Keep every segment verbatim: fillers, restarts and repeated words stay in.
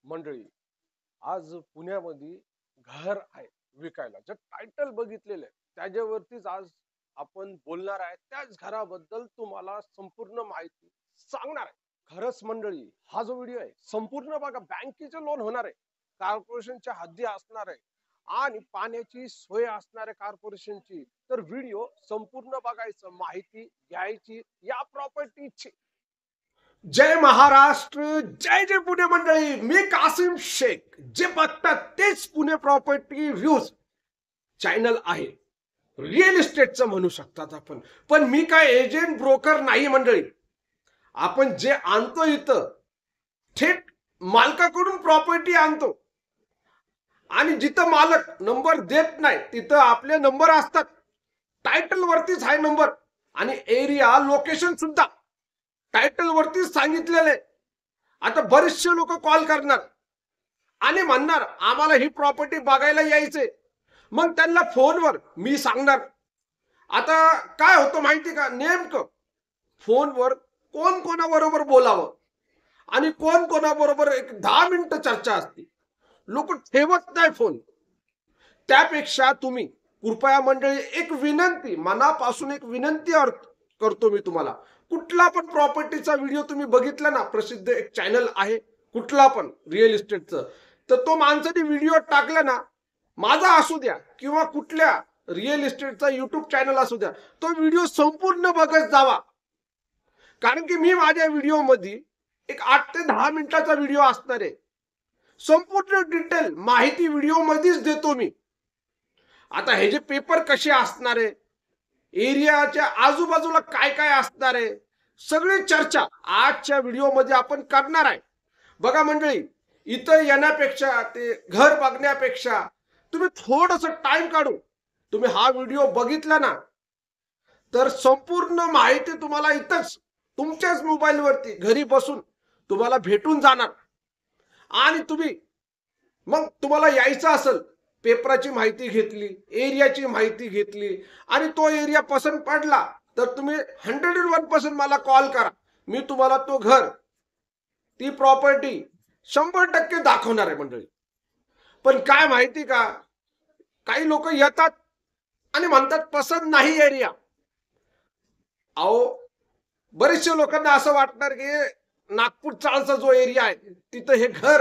मंडळी, आज पुण्यामध्ये घर आहे विकायला. जे टायटल बघितलेलं आहे त्याच्यावरतीच आज आपण बोलणार आहे. त्याच घराबद्दल तुम्हाला संपूर्ण माहिती सांगणार आहे. खरंच मंडळी, हा जो व्हिडिओ आहे संपूर्ण बघा. बँकेचे लोन होणार आहे, कॉर्पोरेशनच्या हद्दी असणार आहे आणि पाण्याची सोय असणार आहे कॉर्पोरेशनची. तर व्हिडिओ संपूर्ण बघायचं, माहिती घ्यायची या प्रॉपर्टीची. जय महाराष्ट्र, जय जय पुणे मंडळी. मी कासिम शेख. जे बघतात तेच पुणे प्रॉपर्टी व्ह्यूज चॅनल आहे. रिअल इस्टेटचं म्हणू शकतात आपण, पण मी काय एजंट ब्रोकर नाही मंडळी. आपण जे आणतो इथं थेट मालकाकडून प्रॉपर्टी आणतो आणि जिथं मालक नंबर देत नाही तिथं आपले नंबर असतात. टायटल वरतीच आहे नंबर आणि एरिया लोकेशन सुद्धा टायटल वरतीच सांगितलेले. आता बरेचसे लोक कॉल करणार आणि म्हणणार आम्हाला ही प्रॉपर्टी बघायला यायचे. मग त्यांना फोनवर मी सांगणार. आता काय होतं माहिती का, नेमकं फोनवर कोण कोणाबरोबर बोलावं आणि कोण कोणाबरोबर एक दहा मिनिटं चर्चा असते. लोक ठेवत नाही फोन. त्यापेक्षा तुम्ही कृपया मंडळी, एक विनंती, मनापासून एक विनंती करतो मी तुम्हाला. कुठला पण प्रॉपर्टीचा व्हिडिओ तुम्ही बघितला ना, प्रसिद्ध एक चॅनल आहे कुठला पण रिअल इस्टेटचं, तर तो माणसाने व्हिडिओ टाकला ना, माझा असू द्या किंवा कुठल्या रिअल इस्टेटचा युट्यूब चॅनल असू द्या, तो व्हिडिओ संपूर्ण बघत जावा. कारण की मी माझ्या व्हिडिओ मध्ये एक आठ ते दहा मिनिटाचा व्हिडिओ असणार आहे. संपूर्ण डिटेल माहिती व्हिडिओ मध्येच देतो मी. आता हे जे पेपर कसे असणार आहे, एरियाच्या आजूबाजूला काय काय असणार आहे, सगळी चर्चा आजच्या व्हिडिओ मध्ये आपण करणार आहे. बघा मंडळी, इथं येण्यापेक्षा, ते घर बघण्यापेक्षा तुम्ही थोडस टाइम काढून तुम्ही हा व्हिडिओ बघितला ना, तर संपूर्ण माहिती तुम्हाला इथंच तुमच्याच मोबाईल वरती घरी बसून तुम्हाला भेटून जाणार. आणि तुम्ही मग तुम्हाला यायचं असेल, पेपराची माहिती घेतली, एरियाची माहिती घेतली आणि तो एरिया पसंत पडला, तर तुम्ही हंड्रेड वन पर्सेंट मला कॉल करा. मी तुम्हाला तो घर, ती प्रॉपर्टी शंभर टक्के दाखवणार आहे मंडळी. पण काय माहिती का, काही लोक येतात आणि म्हणतात पसंत नाही एरिया. अहो, बरेचशे लोकांना असं वाटणार की नागपूर चाळचा जो एरिया आहे तिथं हे घर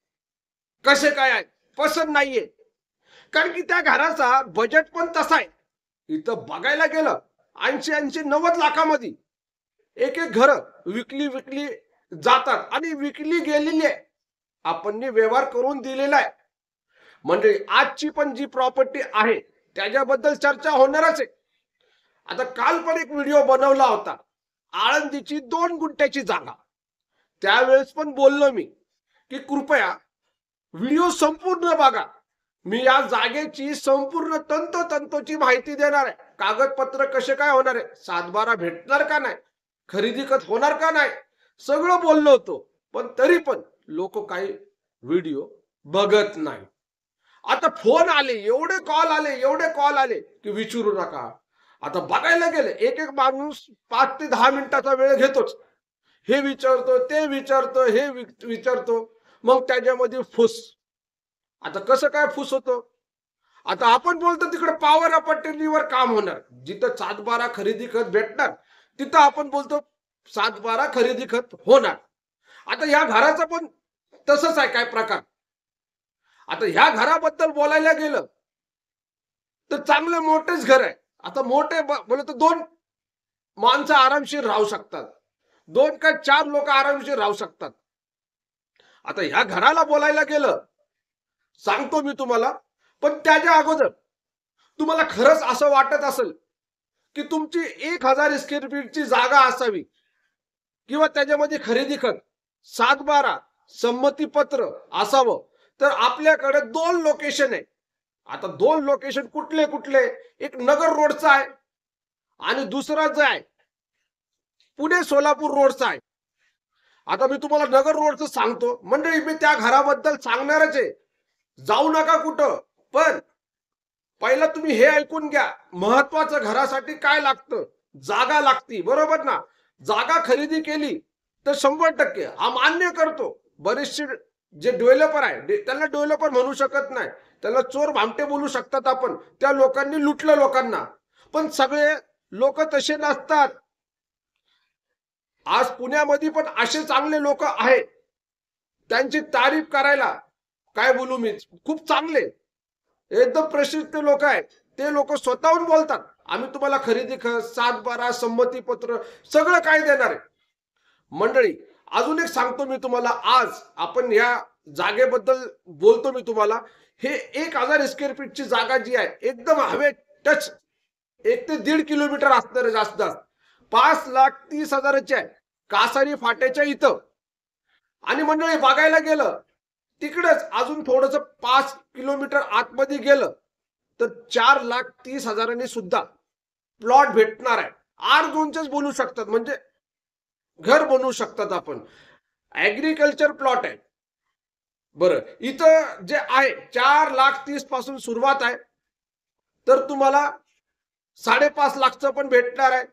कसे काय आहे, पसंत नाहीये. कारण की त्या घराचा बजेट पण तसा आहे. इथं बघायला गेलं ऐंशी ऐंशी नव्वद लाखामध्ये एक एक घर विकली विकली जातात आणि विकली गेलेली आहे. आपण व्यवहार करून दिलेला आहे. म्हणजे आजची पण जी प्रॉपर्टी आहे त्याच्याबद्दल चर्चा होणारच आहे. आता काल पण एक व्हिडिओ बनवला होता, आळंदीची दोन गुंठ्याची जागा. त्यावेळेस पण बोललो मी की कृपया व्हिडिओ संपूर्ण बघा. मी या जागेची संपूर्ण तंतोतंतोची माहिती देणार आहे. कागदपत्र कसे काय होणार आहे, सातबारा भेटणार का नाही, खरेदी खत होणार का नाही, सगळं बोललो होतो. पण तरी पण लोक काही व्हिडिओ बघत नाही. आता फोन आले, एवढे कॉल आले, एवढे कॉल आले की विचारू नका. आता बघायला गेले एक एक माणूस पाच ते दहा मिनिटाचा वेळ घेतोच. हे विचारतो, ते विचारतो, हे विचारतो, मग त्याच्यामध्ये फुस. आता कसं काय फुस होतो, आता आपण बोलतो तिकडे पॉवर अपॉर्च्युनिटीवर काम होणार, जिथं सातबारा खरेदी खत भेटणार तिथं आपण बोलतो सातबारा खरेदी खत होणार. आता ह्या घराचा पण तसंच आहे काय प्रकार. आता ह्या घराबद्दल बोलायला गेलं तर चांगलं मोठेच घर आहे. आता मोठे बोलतो तर दोन माणसं आरामशीर राहू शकतात, दोन का चार लोक आरामशीर राहू शकतात. आता ह्या घराला बोलायला गेलं सांगतो मी तुम्हाला, पण त्याच्या अगोदर तुम्हाला खरंच असं वाटत असेल की तुमची एक हजार स्क्वेअर फीटची जागा असावी किंवा त्याच्यामध्ये खरेदी खत सातबारा संमतीपत्र असावं, तर आपल्याकडे दोन लोकेशन आहे. आता दोन लोकेशन कुठले कुठले, एक नगर रोडचा आहे आणि दुसरा जो आहे पुणे सोलापूर रोडचा आहे. आता मी तुम्हाला नगर रोडचं सांगतो मंडळी. मी त्या घराबद्दल सांगणारच आहे, जाऊ नका कुठं. पण पहिला तुम्ही हे ऐकून घ्या, महत्वाचं घरासाठी काय लागतं, जागा लागती, बरोबर ना. जागा खरेदी केली तर शंभर टक्के हा मान्य करतो. बरेचसे जे डेव्हलपर आहे त्याला डेव्हलपर म्हणू शकत नाही, त्याला चोर भामटे बोलू शकतात आपण. त्या लोकांनी लुटलं लोकांना. पण सगळे लोक तसे नसतात. आज पुण्यामध्ये पण असे चांगले लोक आहेत, त्यांची तारीफ करायला काय बोलू मी, खूप चांगले एकदम प्रसिद्ध लोक आहेत. ते लोक स्वतःहून बोलतात, आम्ही तुम्हाला खरेदी खत, सात बारा, संमती पत्र सगळं काय देणार आहे. मंडळी अजून एक सांगतो मी तुम्हाला, आज आपण या जागेबद्दल बोलतो मी तुम्हाला. हे एक हजार स्क्वेअर फीटची जागा जी आहे एकदम हवे टच, एक ते दीड किलोमीटर असणार आहे जास्त जास्त. पाच लाख तीस हजाराची आहे, कासारी फाट्याच्या इथं. आणि मंडळी बघायला गेलं तिकडेच अजून थोडस पाच किलोमीटर आतमध्ये गेलं तर चार लाख तीस हजारांनी सुद्धा प्लॉट भेटणार आहे. आर झोनचेच बोलू शकतात, म्हणजे घर बनवू शकतात आपण. ऍग्रिकल्चर प्लॉट आहे. बरं, इथं जे आहे चार लाख तीस पासून सुरुवात आहे, तर तुम्हाला साडेपाच लाखचं पण भेटणार आहे,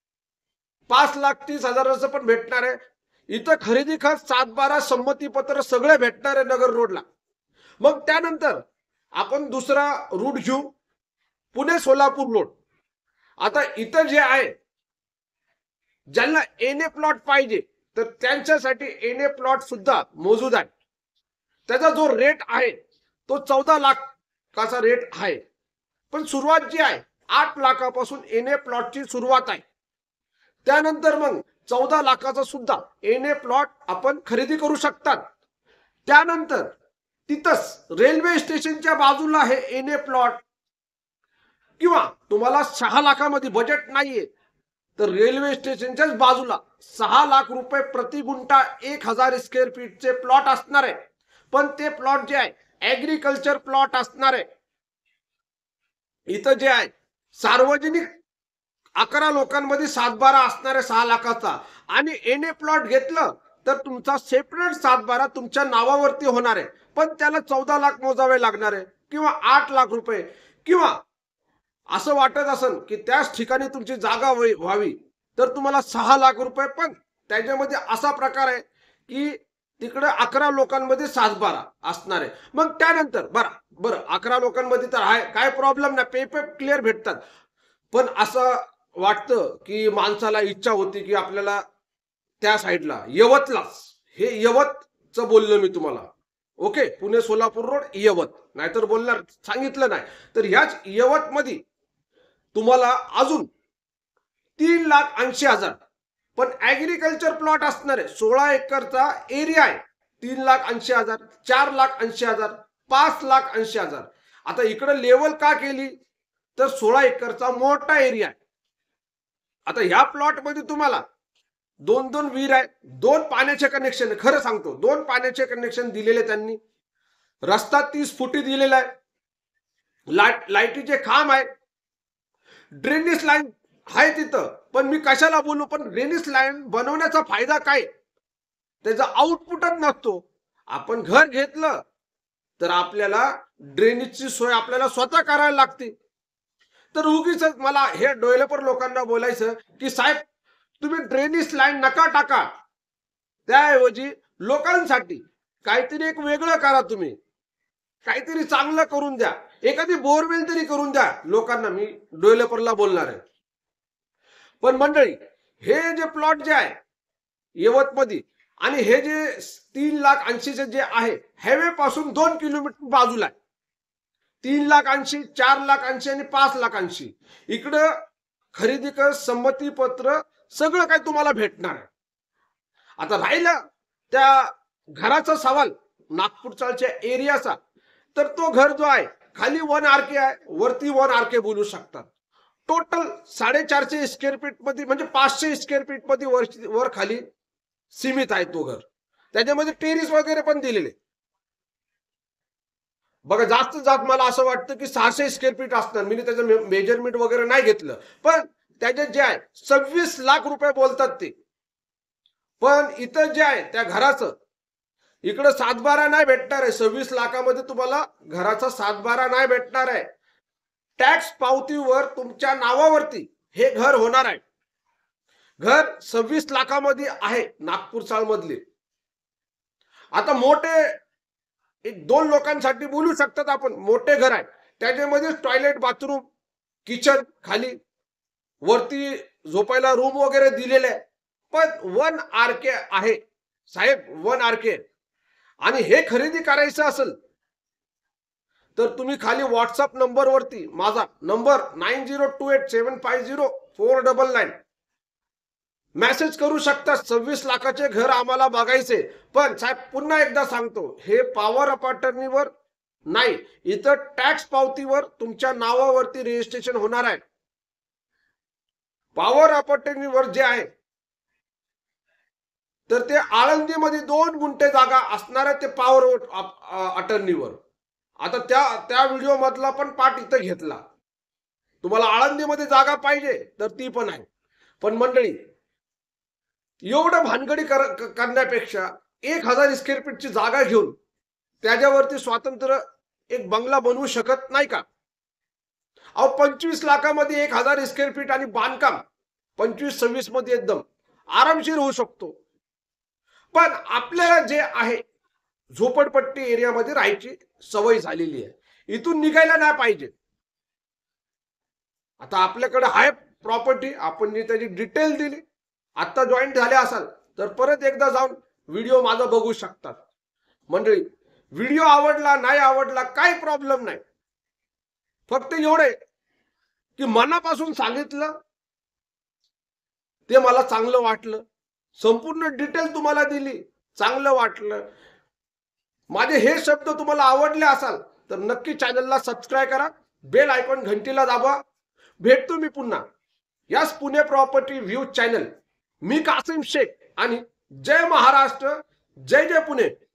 पाच लाख तीस हजाराचं पण भेटणार आहे. इथं खरेदी खत, सात बारा, संमती पत्र सगळे भेटणार आहे नगर रोडला. मग त्यानंतर आपण दुसरा रूट घेऊ, पुणे सोलापूर रोड. आता इथं जे आहे ज्यांना एन ए प्लॉट पाहिजे तर त्यांच्यासाठी एन ए प्लॉट सुद्धा मोजूद आहे. त्याचा जो रेट आहे तो चौदा लाखाचा रेट आहे. पण सुरुवात जी आहे आठ लाखापासून एन ए प्लॉटची सुरुवात आहे. त्यानंतर मग चौदा लाखाचा सुद्धा एन ए प्लॉट आपण खरेदी करू शकतात. त्यानंतर तिथंच रेल्वे स्टेशनच्या बाजूला हे एन ए प्लॉट, किंवा तुम्हाला सहा लाखामध्ये बजेट नाहीये तर रेल्वे स्टेशनच्याच बाजूला सहा लाख रुपये प्रति गुंठा एक हजार स्क्वेअर फीटचे प्लॉट असणार आहे. पण ते प्लॉट जे आहे ऍग्रिकल्चर प्लॉट असणार आहे. इथं जे आहे सार्वजनिक अकरा लोकांमध्ये सातबारा असणार आहे सहा लाखाचा. आणि एन ए प्लॉट घेतलं तर तुमचा सेपरेट सातबारा तुमच्या नावावरती होणार आहे, पण त्याला चौदा लाख मोजावे लागणार आहे, किंवा आठ लाख रुपये. किंवा असं वाटत असेल की त्याच ठिकाणी तुमची जागा व्हावी तर तुम्हाला सहा लाख रुपये. पण त्याच्यामध्ये असा प्रकार आहे की तिकडे अकरा लोकांमध्ये सातबारा असणार आहे. मग त्यानंतर बरं बरं अकरा लोकांमध्ये तर आहे, काय प्रॉब्लेम नाही, पेपर क्लिअर भेटतात. पण असं वाटतं की माणसाला इच्छा होती की आपल्याला त्या साईडला यवतलाच, हे यवतचं बोललो मी तुम्हाला. ओके, पुणे सोलापूर रोड यवत, नाहीतर बोलणार सांगितलं नाही तर ह्याच यवत मध्ये तुम्हाला अजून तीन लाख ऐंशी हजार पण ऍग्रिकल्चर प्लॉट असणार आहे. सोळा एकरचा एरिया आहे. तीन लाख ऐंशी हजार, चार लाख ऐंशी हजार, पाच लाख ऐंशी हजार. आता इकडे लेवल का केली तर सोळा एकरचा मोठा एरिया आहे. आता ह्या प्लॉट मध्ये तुम्हाला दोन दोन विहीर आहे, दोन पाण्याचे कनेक्शन, खरं सांगतो दोन पाण्याचे कनेक्शन दिलेले त्यांनी. रस्ता तीस फुटी दिलेला आहे. लाईट लाईटीचे खांब आहे. ड्रेनेज लाईन आहे तिथं. पण मी कशाला बोलू, पण ड्रेनेज लाईन बनवण्याचा फायदा काय, त्याचा आउटपुटच नसतो. आपण घर घेतलं तर आपल्याला ड्रेनेजची सोय आपल्याला स्वतः करायला लागते. तर उगीच मला हे डेव्हलपर लोकांना बोलायचं की साहेब तुम्ही ड्रेनेज लाईन नका टाका, त्याऐवजी लोकांसाठी काहीतरी एक वेगळं करा, तुम्ही काहीतरी चांगलं करून द्या, एखादी बोरवेल तरी करून द्या लोकांना. मी डेव्हलपरला बोलणार आहे. पण मंडळी हे जे प्लॉट जे आहे यवत मध्ये, आणि हे जे तीन लाख ऐंशीचे जे आहे हायवे पासून दोन किलोमीटर बाजूला आहे. तीन लाख ऐंशी, चार लाख ऐंशी आणि पाच लाख ऐंशी इकडं खरेदी कर, संमती पत्र सगळं काही तुम्हाला भेटणार आहे. आता राहिला त्या घराचा सवाल नागपूरच्या एरियाचा, तर तो घर जो आहे खाली वन आर के आहे, वरती वन आर के बोलू शकतात. टोटल साडेचारशे स्क्वेअर फीट मध्ये, म्हणजे पाचशे स्क्वेअर फीट मध्ये वर वर खाली सीमित आहे तो घर. त्याच्यामध्ये टेरिस वगैरे पण दिलेले. बघा जास्त जात मला असं वाटतं की सहाशे स्क्वेअर फीट असणार. मी त्याचं मेजरमेंट वगैरे नाही घेतलं, पण त्याच्यात जे आहे सव्वीस लाख रुपये बोलतात ते. पण इथं जे आहे त्या घराचं इकडं सातबारा नाही भेटणार आहे. सव्वीस लाखामध्ये तुम्हाला घराचा सातबारा नाही भेटणार आहे. टॅक्स पावतीवर तुमच्या नावावरती हे घर होणार आहे. घर सव्वीस लाखामध्ये आहे नागपूर चाळ मधले. आता मोठे एक दोन लोकांसाठी बोलू शकतात आपण. मोठे घर आहे, त्याच्यामध्ये टॉयलेट, बाथरूम, किचन, खाली वरती झोपायला रूम वगैरे दिलेले आहे. पण वन आर के आहे साहेब, वन आर के. आणि हे खरेदी करायचं असेल तर तुम्ही खाली व्हॉट्सअप नंबरवरती, माझा number nine zero two eight seven five zero four double nine, message करू शकता. सव्वीस लाखाचे घर आम्हाला बघायचे. पण साहेब पुन्हा एकदा सांगतो, हे पॉवर ऑफ अटर्नीवर नाही, इथं टॅक्स पावतीवर तुमच्या नावावरती रजिस्ट्रेशन होणार आहे. पॉवर ऑफ अटर्नीवर जे आहे तर ते आळंदीमध्ये दोन गुंठे जागा असणार आहे, ते पॉवर अटर्नीवर. आता त्या त्या व्हिडिओ मधला पण पार्ट इथं घेतला. तुम्हाला आळंदीमध्ये जागा पाहिजे तर ती पण आहे. पण मंडळी, एवढं भानगडी कर, करण्यापेक्षा एक हजार स्क्वेअर फीटची जागा घेऊन त्याच्यावरती स्वातंत्र्य एक बंगला बनवू शकत नाही का? अहो पंचवीस लाखामध्ये एक हजार स्क्वेअर फीट आणि बांधकाम पंचवीस सव्वीस मध्ये एकदम आरामशीर होऊ शकतो. पण आपल्याला जे आहे झोपडपट्टी एरियामध्ये राहायची सवय झालेली आहे, इथून निघायला नाही पाहिजे. आता आपल्याकडे आहे प्रॉपर्टी, आपण जी त्याची डिटेल दिली, आता जॉईन झाले असाल तर परत एकदा जाऊन व्हिडिओ माझा बघू शकतात. मंडळी, व्हिडिओ आवडला नाही आवडला काही प्रॉब्लेम नाही, फक्त एवढे की मनापासून सांगितलं ते मला चांगलं वाटलं, संपूर्ण डिटेल तुम्हाला दिली, चांगलं वाटलं. माझे हे शब्द तुम्हाला आवडले असाल तर नक्की चॅनलला सबस्क्राईब करा, बेल आयकॉन घंटीला दाबा. भेटतो मी पुन्हा याच पुणे प्रॉपर्टी व्ह्यू चॅनल. मी कासिम शेख आणि जय महाराष्ट्र, जय जय पुणे.